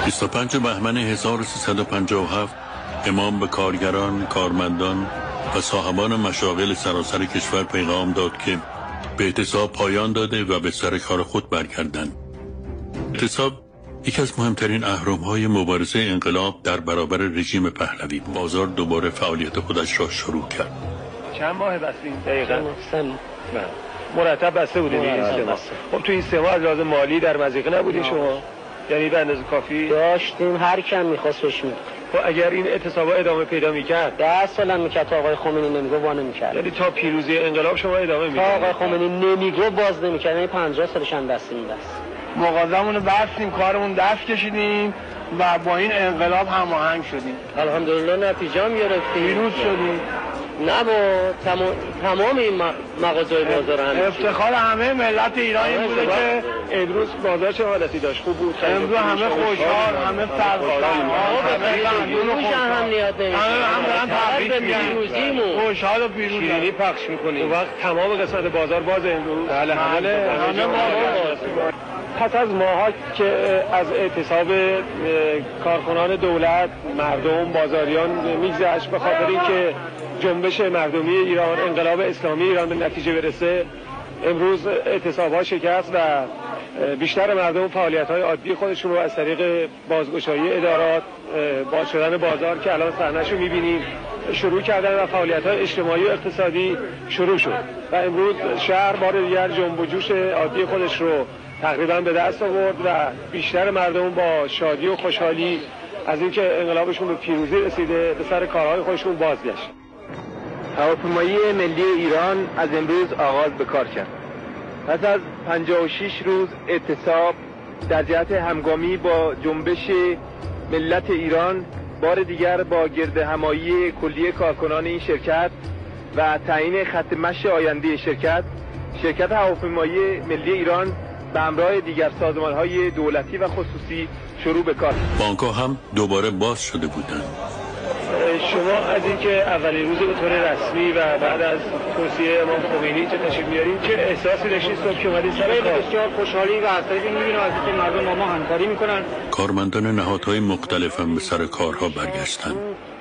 25 بهمن 1357 امام به کارگران، کارمندان و صاحبان مشاغل سراسر کشور پیغام داد که به اعتصاب پایان داده و به سر کار خود برگردند. اعتصاب یکی از مهمترین اهرم‌های مبارزه انقلاب در برابر رژیم پهلوی. بازار دوباره فعالیت خودش را شروع کرد. چند ماه بستین؟ دقیقاً مرتب بسته بودید این سه ماه. خب تو این سه ماه از لحاظ مالی در مضیقه نبودین شما؟ یعنی به اندازه کافی داشتیم، هر کم می‌خواست بهش می‌داد. خب اگر این اعتصابات ادامه پیدا می‌کرد 10 سال هم می‌کرد تا آقای خمینی نمیگفت وا نمی‌کرد. یعنی تا پیروزی انقلاب شما ادامه می‌داد. تا آقای خمینی نمیگفت باز نمی‌کرد. یعنی 50 سالش هم دست می‌دست. مغازمون رو بستیم، کارمون دست کشیدیم و با این انقلاب هماهنگ شدیم. الحمدلله نتیجه هم گرفتیم. پیروز شدیم. نه با تمام این مغازه‌های بازار هم افتخار همه ملت ایران این بوده که امروز بازار چه حالتی داشت؟ خوب بود. امروز همه خوشحال، همه سرگرم، همه دارن تبریک میگن. خوشحال و پیروز. شیرینی پخش می‌کنید. اون وقت تمام قسمت بازار باز امروز. بله همه باز. پس از ماها که از اعتصاب کارکنان دولت، مردم، بازاریان میگذشت به خاطر اینکه جنبش مردمی ایران، انقلاب اسلامی ایران به نتیجه برسه، امروز اعتصاب‌ها شکست و بیشتر مردم فعالیت‌های عادی خودشون رو از طریق بازگشایی ادارات، باز شدن بازار که الان صحنه‌شو می‌بینیم شروع کردن و فعالیت‌های اجتماعی و اقتصادی شروع شد و امروز شهر بار دیگر جنب و جوش عادی خودش رو تقریبا به دست آورد و بیشتر مردم با شادی و خوشحالی از اینکه انقلابشون به پیروزی رسیده به سر کارهای خودشون بازگشت. هواپیمایی ملی ایران از امروز آغاز به کار کرد. پس از 56 روز اعتصاب در جهت همگامی با جنبش ملت ایران، بار دیگر با گرد همایی کلیه کارکنان این شرکت و تعیین خط مشی آینده شرکت هواپیمایی ملی ایران به همراه دیگر سازمان‌های دولتی و خصوصی شروع به کار. بانک‌ها هم دوباره باز شده بودند. شما از اینکه اولین روز به طور رسمی و بعد از توصیه امام خمینی چه تشریف میارین چه احساسی داشتید صبح که اومدید سر کار؟ بسیار خوشحالی و از طریق می‌بینم از اینکه مردم با ما همکاری می‌کنن. کارمندان نهادهای مختلف هم به سر کارها برگشتند.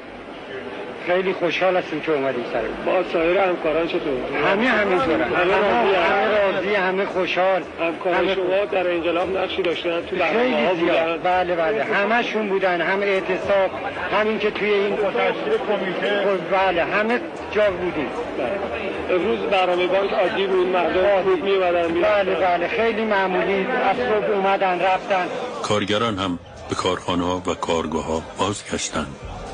خیلی خوشحال هستیم که اومدیم سر کار. با سایر همکاران چطور؟ همینطوره. همه راضی، همه خوشحال. همکاران شما در انقلاب نقشی داشتن تو خیلی زیاد. بله همشون بودن، هم اعتصاب، همین که توی این کمیته، بله همه جا بودیم. امروز برنامه بانک عادی بود، مردم خوب می‌اومدن. بله خیلی معمولی، از صبح اومدن رفتن. کارگران هم به کارخانه‌ها و کارگاه‌ها بازگشتند.